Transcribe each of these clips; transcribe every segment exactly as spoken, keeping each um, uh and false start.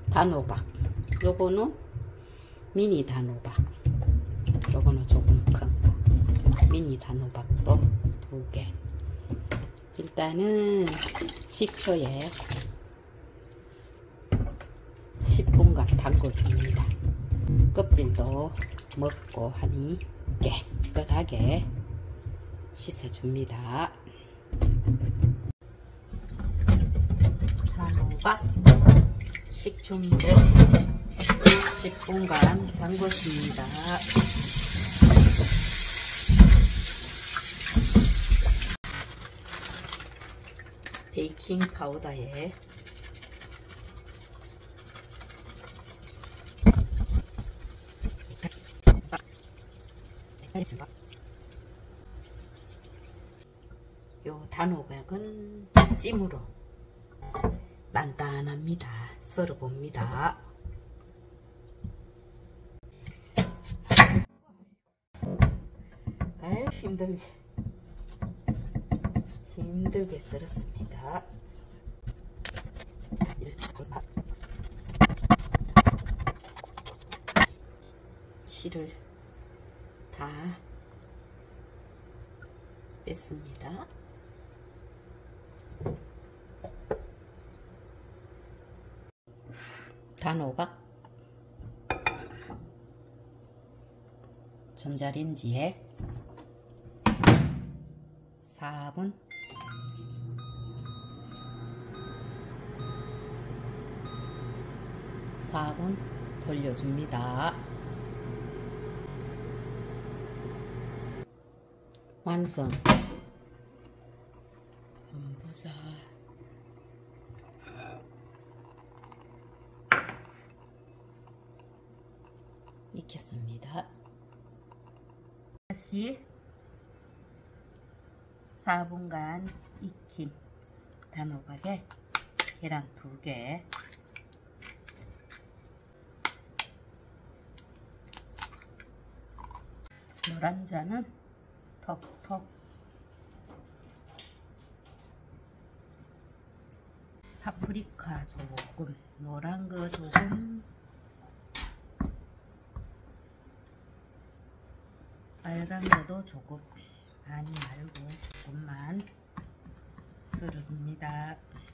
단호박, 요거는 미니 단호박, 요거는 조금 큰 거. 미니 단호박도 두 개. 일단은 식초에 십 분간 담궈줍니다. 껍질도 먹고 하니 깨끗하게 씻어줍니다. 단호박 식초물에 십 분간 담궜습니다. 베이킹 파우더에 요 단호박은 찜으로 단단합니다. 썰어 봅니다. 아유, 힘들게 힘들게 썰었습니다. 씨를 다 뺐습니다. 단호박 전자레인지에 사 분 사 분 돌려줍니다. 완성. 한번 보자. 익혔습니다. 다시 사 분간 익힌 단호박에 계란 두 개, 노란자는 톡톡, 파프리카 조금, 노란 거 조금, 빨간 거도 조금, 많이 말고 조금만 썰어줍니다.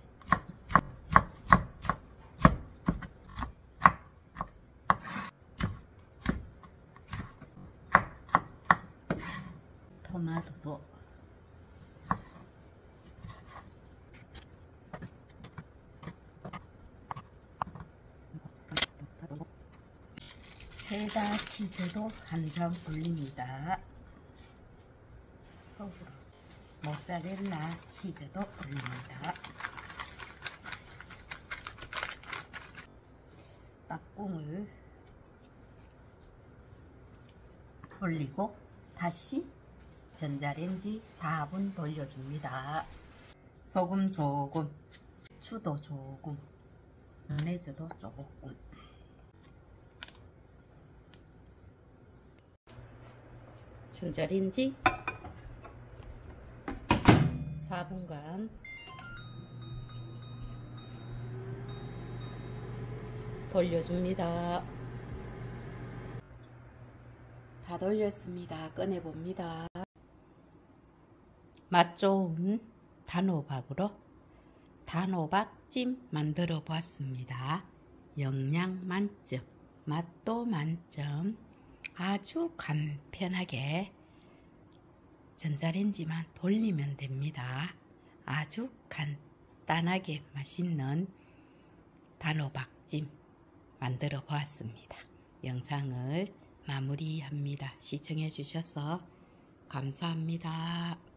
토마토도 체다 치즈도 한 점 올립니다. 속으로 모짜렐라 치즈도 올립니다. 딱콩을 올리고 다시 전자레인지 사 분 돌려줍니다. 소금 조금, 후추도 조금, 마요네즈도 조금. 전자레인지 사 분간 돌려줍니다. 다 돌렸습니다. 꺼내봅니다. 맛 좋은 단호박으로 단호박찜 만들어 보았습니다. 영양 만점, 맛도 만점, 아주 간편하게 전자레인지만 돌리면 됩니다. 아주 간단하게 맛있는 단호박찜 만들어 보았습니다. 영상을 마무리합니다. 시청해 주셔서 감사합니다.